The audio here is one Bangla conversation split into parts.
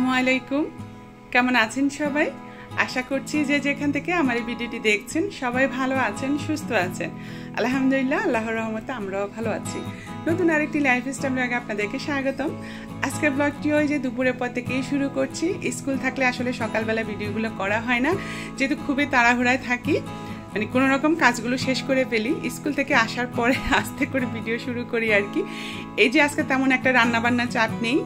আসসালামু আলাইকুম। কেমন আছেন সবাই? আশা করছি যে যেখান থেকে আমার এই ভিডিওটি দেখছেন সবাই ভালো আছেন, সুস্থ আছেন। আলহামদুলিল্লাহ, আল্লাহর রহমতে আমরাও ভালো আছি। নতুন আরেকটি লাইফস্টাইল ব্লগে আপনাদেরকে স্বাগতম। আজকের ব্লগটি ওই যে দুপুরের পর থেকেই শুরু করছি। স্কুল থাকলে আসলে সকালবেলা ভিডিওগুলো করা হয় না, যেহেতু খুবই তাড়াহুড়ায় থাকি, মানে কোনো রকম কাজগুলো শেষ করে ফেলি। স্কুল থেকে আসার পরে আস্তে করে ভিডিও শুরু করি আর কি। এই যে আজকে তেমন একটা রান্নাবান্না চাপ নেই,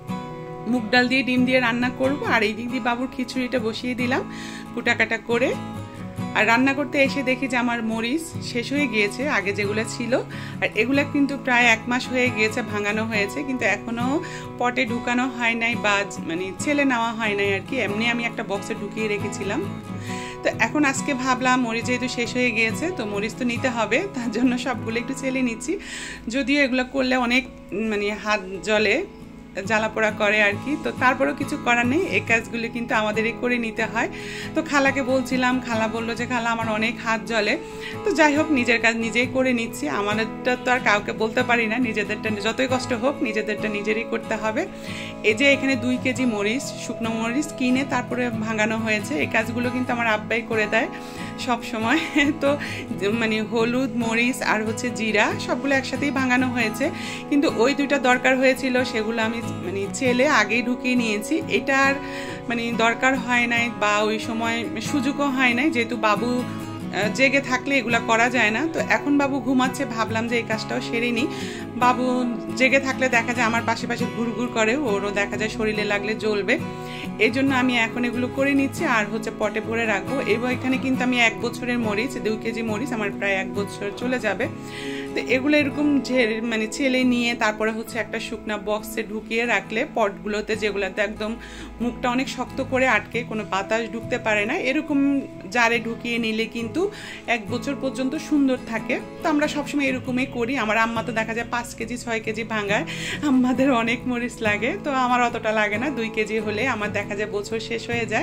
মুগ ডাল দিয়ে ডিম দিয়ে রান্না করব। আর এই দিক দিয়ে বাবুর খিচুড়িটা বসিয়ে দিলাম কুটাকাটা করে। আর রান্না করতে এসে দেখি যে আমার মরিচ শেষ হয়ে গিয়েছে, আগে যেগুলো ছিল। আর এগুলো কিন্তু প্রায় 1 মাস হয়ে গিয়েছে, ভাঙানো হয়েছে, কিন্তু এখনো পটে ঢুকানো হয় নাই বা মানে ছেলে নেওয়া হয় নাই আর কি। এমনি আমি একটা বক্সে ঢুকিয়ে রেখেছিলাম। তো এখন আজকে ভাবলাম মরিচ যেহেতু শেষ হয়ে গিয়েছে, তো মরিচ তো নিতে হবে, তার জন্য সবগুলো একটু ছেলে নিচ্ছি। যদিও এগুলো করলে অনেক মানে হাত জ্বলে, জ্বালা পোড়া করে আর কি, তো তারপরেও কিছু করার নেই, এই কাজগুলো কিন্তু আমাদেরই করে নিতে হয়। তো খালাকে বলছিলাম, খালা বললো যে খালা আমার অনেক হাত জ্বলে। তো যাই হোক, নিজের কাজ নিজেই করে নিচ্ছি। আমাদেরটা তো আর কাউকে বলতে পারি না, নিজেদেরটা যতই কষ্ট হোক নিজেদেরটা নিজেরই করতে হবে। এই যে এখানে 2 কেজি মরিচ, শুকনো মরিচ কিনে তারপরে ভাঙানো হয়েছে। এই কাজগুলো কিন্তু আমার আব্বাই করে দেয় সব সময়। তো মানে হলুদ, মরিচ আর হচ্ছে জিরা সবগুলো একসাথেই ভাঙানো হয়েছে, কিন্তু ওই 2টা দরকার হয়েছিল, সেগুলো আমি মানে ছেলে আগেই ঢুকিয়ে নিয়েছি। এটার মানে দরকার হয় নাই বা ওই সময় সুযোগও হয় নাই, যেহেতু বাবু জেগে থাকলে এগুলা করা যায় না। তো এখন বাবু ঘুমাচ্ছে, ভাবলাম যে এই কাজটাও সেরে নিই। বাবু জেগে থাকলে দেখা যায় আমার পাশে পাশে ঘুরঘুর করে, ওরও দেখা যায় শরীরে লাগলে জ্বলবে। এই জন্য আমি এখন এগুলো করে নিচ্ছি আর হচ্ছে পটে ভরে রাখবো। এবার এখানে কিন্তু আমি 1 বছরের মরিচ, 2 কেজি মরিচ আমার প্রায় 1 বছর চলে যাবে। তো এগুলো এরকম মানে ছেলে নিয়ে তারপরে হচ্ছে একটা শুকনা বক্সে ঢুকিয়ে রাখলে, পটগুলোতে যেগুলোতে একদম মুখটা অনেক শক্ত করে আটকে কোনো বাতাস ঢুকতে পারে না, এরকম জারে ঢুকিয়ে নিলে কিন্তু 1 বছর পর্যন্ত সুন্দর থাকে। তো আমরা সবসময় এরকমই করি। আমার আম্মা তো দেখা যায় 5 কেজি 6 কেজি ভাঙায়, আমাদের অনেক মরিচ লাগে, তো আমার অতটা লাগে না। 2 কেজি হলে আমার দেখা যায় বছর শেষ হয়ে যায়।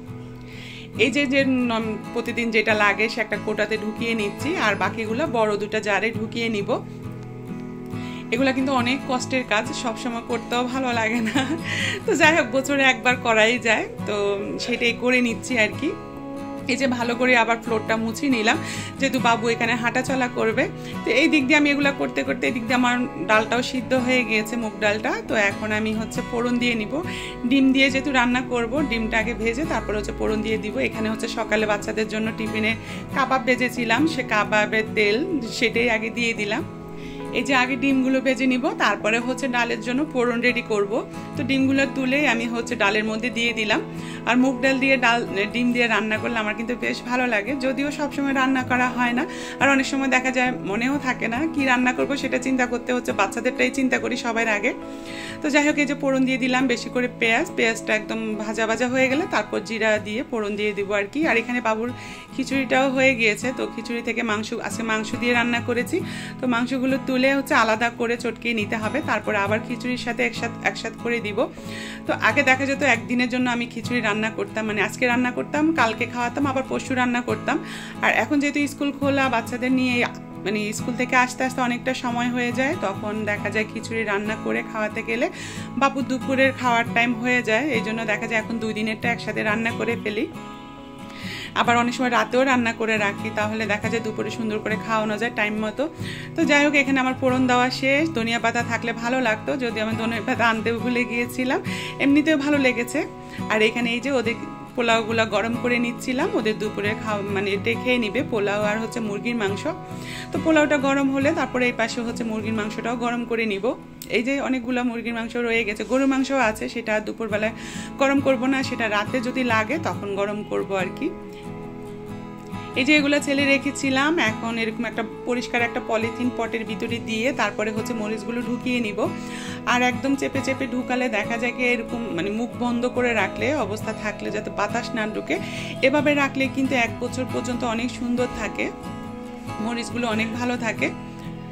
এই যে প্রতিদিন যেটা লাগে সে একটা কোটাতে ঢুকিয়ে নিচ্ছি, আর বাকিগুলো বড় 2টা জারে ঢুকিয়ে নিব। এগুলা কিন্তু অনেক কষ্টের কাজ, সবসময় করতেও ভালো লাগে না। তো যাই হোক, বছরে একবার করাই যায়, তো সেটাই করে নিচ্ছি আর কি। এই যে ভালো করে আবার ফ্লোরটা মুছিয়ে নিলাম, যেহেতু বাবু এখানে হাঁটাচলা করবে। তো এই দিক দিয়ে আমি এগুলো করতে করতে এই দিক দিয়ে আমার ডালটাও সিদ্ধ হয়ে গিয়েছে, মুগ ডালটা। তো এখন আমি হচ্ছে ফোড়ন দিয়ে নিব। ডিম দিয়ে যেহেতু রান্না করব, ডিমটা আগে ভেজে তারপরে হচ্ছে ফোড়ন দিয়ে দিব। এখানে হচ্ছে সকালে বাচ্চাদের জন্য টিফিনে কাবাব ভেজেছিলাম, সে কাবাবের তেল সেটাই আগে দিয়ে দিলাম। এই যে আগে ডিমগুলো ভেজে নিব, তারপরে হচ্ছে ডালের জন্য ফোড়ন রেডি করব। তো ডিমগুলো তুলে আমি হচ্ছে ডালের মধ্যে দিয়ে দিলাম। আর মুগ ডাল দিয়ে ডিম দিয়ে রান্না করলে আমার কিন্তু বেশ ভালো লাগে, যদিও সবসময় রান্না করা হয় না। আর অনেক সময় দেখা যায় মনেও থাকে না কি রান্না করব, সেটা চিন্তা করতে হচ্ছে, বাচ্চাদেরটাই চিন্তা করি সবার আগে। তো যাই হোক, এই যে ফোড়ন দিয়ে দিলাম বেশি করে পেঁয়াজটা একদম ভাজা ভাজা হয়ে গেলে তারপর জিরা দিয়ে ফোড়ন দিয়ে দিব আর কি। আর এখানে বাবুর খিচুড়িটাও হয়ে গিয়েছে, তো খিচুড়ি থেকে আজকে মাংস দিয়ে রান্না করেছি। তো মাংসগুলো তুলে হচ্ছে আলাদা করে চটকিয়ে নিতে হবে, তারপরে আবার খিচুড়ির সাথে একসাথে করে দিব। তো আগে দেখা যেত একদিনের জন্য আমি খিচুড়ি রান্না করতাম, মানে আজকে রান্না করতাম, কালকে খাওয়াতাম, আবার পরশু রান্না করতাম। আর এখন যেহেতু স্কুল খোলা, বাচ্চাদের নিয়ে মানে স্কুল থেকে আসতে আসতে অনেকটা সময় হয়ে যায়, তখন দেখা যায় খিচুড়ি রান্না করে খাওয়াতে গেলে বাবু দুপুরের খাওয়ার টাইম হয়ে যায়। এই জন্য দেখা যায় এখন 2 দিনেরটা একসাথে রান্না করে ফেলি। আবার অনেক সময় রাতেও রান্না করে রাখি, তাহলে দেখা যায় দুপুরে সুন্দর করে খাওয়ানো যায় টাইম মতো। তো যাই হোক, এখানে আমার ফোড়ন দেওয়া শেষ। ধনিয়া পাতা থাকলে ভালো লাগতো, যদি আমি ধনিয়া পাতা আনতে ভুলে গিয়েছিলাম, এমনিতেও ভালো লেগেছে। আর এখানে এই যে ওদের পোলাওগুলো গরম করে নিচ্ছিলাম, ওদের দুপুরে মানে এটা খেয়ে নিবে, পোলাও আর হচ্ছে মুরগির মাংস। তো পোলাওটা গরম হলে তারপরে এই পাশে হচ্ছে মুরগির মাংসটাও গরম করে নিব। এই যে অনেকগুলো মুরগির মাংস রয়ে গেছে, গরুর মাংসও আছে, সেটা দুপুরবেলায় গরম করব না, সেটা রাতে যদি লাগে তখন গরম করব আর কি। এই যে এগুলো ছেলে রেখেছিলাম, এখন এরকম একটা পরিষ্কার একটা পলিথিন পটের ভিতরে দিয়ে তারপরে হচ্ছে মরিচগুলো ঢুকিয়ে নিব। আর একদম চেপে চেপে ঢুকালে দেখা যায় কি এরকম মানে মুখ বন্ধ করে রাখলে, অবস্থা থাকলে যাতে বাতাস না ঢুকে, এভাবে রাখলে কিন্তু 1 বছর পর্যন্ত অনেক সুন্দর থাকে, মরিচগুলো অনেক ভালো থাকে।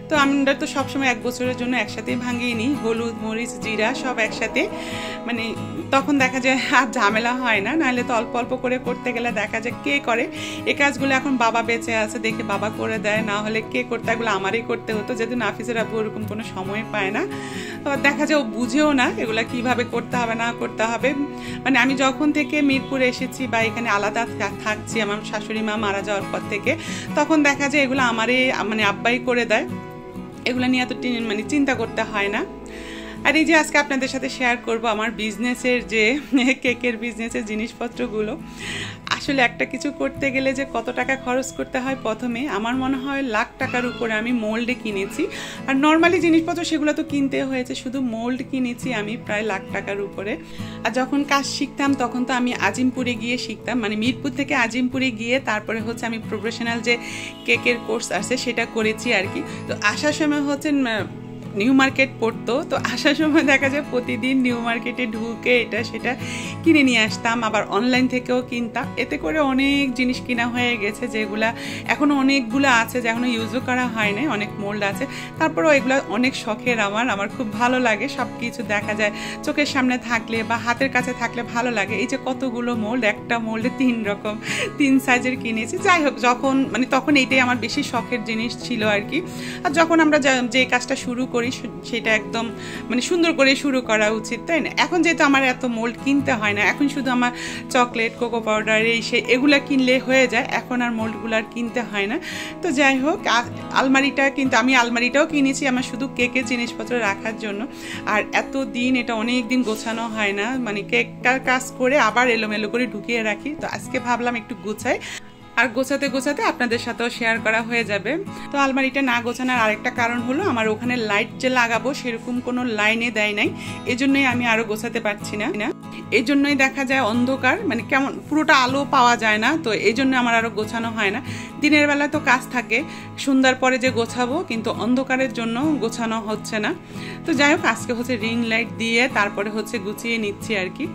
তো আমরা তো সবসময় 1 বছরের জন্য একসাথেই ভাঙিয়ে নিই, হলুদ মরিচ জিরা সব একসাথে, মানে তখন দেখা যায় আর ঝামেলা হয় না। নাহলে তো অল্প অল্প করে করতে গেলে দেখা যায় কে করে এই কাজগুলো। এখন বাবা বেঁচে আছে দেখে বাবা করে দেয়, না হলে কে করতে, এগুলো আমারই করতে হতো, যেহেতু নাফিসের আব্বু ওরকম কোনো সময় পায় না। দেখা যায় ও বুঝেও না এগুলো কিভাবে করতে হবে না করতে হবে। মানে আমি যখন থেকে মিরপুরে এসেছি বা এখানে আলাদা থাকছি আমার শাশুড়ি মা মারা যাওয়ার পর থেকে, তখন দেখা যায় এগুলো আমারই মানে আব্বাই করে দেয়, এগুলো নিয়ে এত মানে চিন্তা করতে হয় না। আর এই যে আজকে আপনাদের সাথে শেয়ার করব আমার বিজনেসের যে কেকের বিজনেসের জিনিসপত্রগুলো। আসলে একটা কিছু করতে গেলে যে কত টাকা খরচ করতে হয়, প্রথমে আমার মনে হয় লাখ টাকার উপরে আমি মোল্ডে কিনেছি। আর নর্মালি জিনিসপত্র সেগুলো তো কিনতে হয়েছে, শুধু মোল্ড কিনেছি আমি প্রায় লাখ টাকার উপরে। আর যখন কাজ শিখতাম তখন তো আমি আজিমপুরে গিয়ে শিখতাম, মানে মিরপুর থেকে আজিমপুরে গিয়ে তারপরে হচ্ছে আমি প্রফেশনাল যে কেকের কোর্স আছে সেটা করেছি আর কি। তো আসার সময় হচ্ছে নিউ মার্কেট পড়তো, তো আসার সময় দেখা যায় প্রতিদিন নিউ মার্কেটে ঢুকে এটা সেটা কিনে নিয়ে আসতাম, আবার অনলাইন থেকেও কিনতাম। এতে করে অনেক জিনিস কিনা হয়ে গেছে, যেগুলা এখনও অনেকগুলো আছে যে এখনও ইউজও করা হয় না, অনেক মোল্ড আছে। তারপরেও এগুলো অনেক শখের আমার খুব ভালো লাগে। সব কিছু দেখা যায় চোখের সামনে থাকলে বা হাতের কাছে থাকলে ভালো লাগে। এই যে কতগুলো মোল্ড, একটা মোল্ডে 3 রকম 3 সাইজের কিনেছি। যাই হোক, যখন মানে তখন এইটাই আমার বেশি শখের জিনিস ছিল আর কি। আর যখন আমরা যে কাজটা শুরু করি সেটা একদম মানে সুন্দর করে শুরু করা উচিত, তাই না? এখন যেহেতু আমার এত মোল্ড কিনতে হয় না, এখন শুধু আমার চকলেট কোকো পাউডার এই এগুলা কিনলে হয়ে যায়, এখন আর মোল্ডগুলো আর কিনতে হয় না। তো যাই হোক, আলমারিটা কিন্তু আমি আলমারিটাও কিনেছি আমার শুধু কেকের জিনিসপত্র রাখার জন্য। আর এত দিন এটা অনেক দিন গোছানো হয় না, মানে কেকটার কাজ করে আবার এলোমেলো করে ঢুকিয়ে রাখি। তো আজকে ভাবলাম একটু গোছাই, আর গোছাতে গোছাতে আপনাদের সাথেও শেয়ার করা হয়ে যাবে। তো আলমারিটা না গোছানোর আরেকটা কারণ হলো আমার ওখানে লাইট যে লাগাবো সেরকম কোনো লাইনে দেয় নাই, এজন্যই আমি আরো গোছাতে পারছি না। এই জন্যই দেখা যায় অন্ধকার, মানে কেমন পুরোটা আলো পাওয়া যায় না, তো এই জন্য আমার আরো গোছানো হয় না। দিনের বেলা তো কাজ থাকে, সন্ধ্যার পরে যে গোছাবো, কিন্তু অন্ধকারের জন্য গোছানো হচ্ছে না। তো যাই হোক, আজকে হচ্ছে রিং লাইট দিয়ে তারপরে হচ্ছে গুছিয়ে নিচ্ছি আর কি।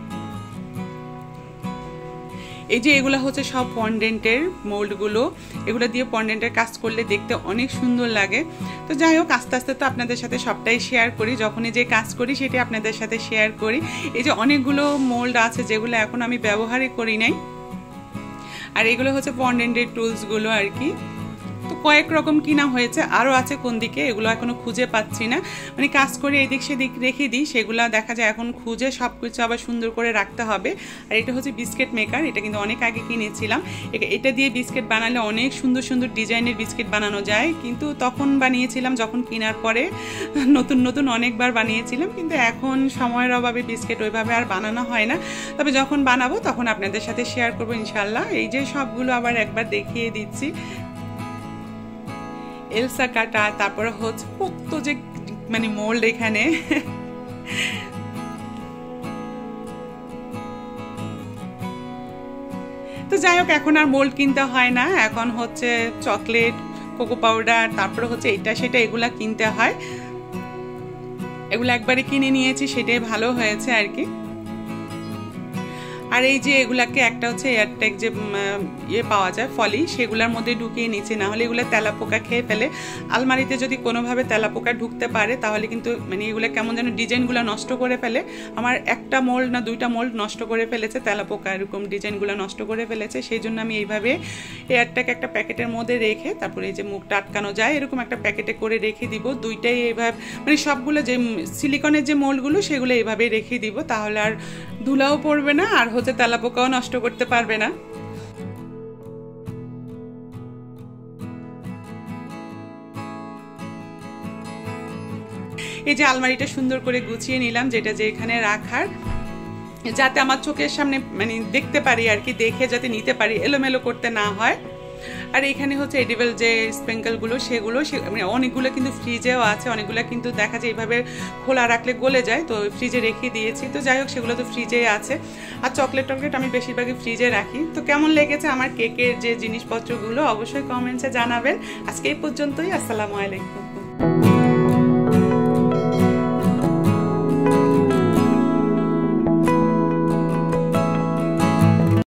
এই যে এগুলো হচ্ছে সব পন্ডেন্টের মোল্ডগুলো, এগুলো দিয়ে পন্ডেন্টের কাজ করলে দেখতে অনেক সুন্দর লাগে। তো যাই হোক, আস্তে আস্তে তো আপনাদের সাথে সবটাই শেয়ার করি, যখনই যে কাজ করি সেটি আপনাদের সাথে শেয়ার করি। এই যে অনেকগুলো মোল্ড আছে যেগুলো এখন আমি ব্যবহারই করি নাই, আর এগুলো হচ্ছে পন্ডেন্টের টুলসগুলো আর কি। তো কয়েক রকম কিনা হয়েছে, আরও আছে কোন দিকে এগুলো এখনো খুঁজে পাচ্ছি না। মানে কাজ করে এদিক সেদিক রেখে দিই, সেগুলো দেখা যায় এখন খুঁজে সব কিছু আবার সুন্দর করে রাখতে হবে। আর এটা হচ্ছে বিস্কিট মেকার, এটা কিন্তু অনেক আগে কিনেছিলাম। এটা দিয়ে বিস্কিট বানালে অনেক সুন্দর সুন্দর ডিজাইনের বিস্কিট বানানো যায়, কিন্তু তখন বানিয়েছিলাম যখন কেনার পরে নতুন নতুন অনেকবার বানিয়েছিলাম, কিন্তু এখন সময়ের অভাবে বিস্কিট ওইভাবে আর বানানো হয় না। তবে যখন বানাবো তখন আপনাদের সাথে শেয়ার করবো ইনশাল্লাহ। এই যে সবগুলো আবার একবার দেখিয়ে দিচ্ছি, এলসা কাটা, তারপরে হচ্ছে কত যে মানে মোল্ড এখানে। তো যাই হোক, এখন আর মোল্ড কিনতে হয় না, এখন হচ্ছে চকলেট কোকো পাউডার তারপরে হচ্ছে এটা সেটা এগুলা কিনতে হয়। এগুলো একবারে কিনে নিয়েছি, সেটাই ভালো হয়েছে আর কি। আর এই যে এগুলাকে একটা হচ্ছে এয়ারটেক যে পাওয়া যায় ফলি, সেগুলোর মধ্যে ঢুকিয়ে নিচে, না হলে এগুলো তেলাপোকা খেয়ে ফেলে। আলমারিতে যদি কোনোভাবে তেলাপোকা ঢুকতে পারে তাহলে কিন্তু মানে এগুলো কেমন যেন ডিজাইনগুলো নষ্ট করে ফেলে। আমার একটা মোল্ড না 2টা মোল্ড নষ্ট করে ফেলেছে তেলাপোকা, এরকম ডিজাইনগুলো নষ্ট করে ফেলেছে। সেই জন্য আমি এইভাবে এয়ারটেক একটা প্যাকেটের মধ্যে রেখে তারপরে এই যে মুখটা আটকানো যায় এরকম একটা প্যাকেটে করে রেখে দিব। দুইটাই এইভাবে মানে সবগুলো যে সিলিকনের যে মোল্ডগুলো সেগুলো এইভাবে রেখে দিব, তাহলে আর ধুলাও পড়বে না, আর হচ্ছে তেলাপোকাও নষ্ট করতে পারবে না। এই যে আলমারিটা সুন্দর করে গুছিয়ে নিলাম, যেটা যে এখানে রাখার, যাতে আমার চোখের সামনে মানে দেখতে পারি আর কি, দেখে যাতে নিতে পারি, এলোমেলো করতে না হয়। আর এখানে হচ্ছে এডিবল যে স্প্রিঙ্কেলগুলো সেগুলো মানে অনেকগুলো কিন্তু ফ্রিজেও আছে, অনেকগুলো কিন্তু দেখা যায় এইভাবে খোলা রাখলে গলে যায়, তো ফ্রিজে রেখে দিয়েছি। তো যাই হোক, সেগুলো তো ফ্রিজেই আছে। আর চকলেট আমি বেশিরভাগই ফ্রিজে রাখি। তো কেমন লেগেছে আমার কেকের যে জিনিসপত্রগুলো অবশ্যই কমেন্টসে জানাবেন। আজকে এই পর্যন্তই, আসসালামু আলাইকুম।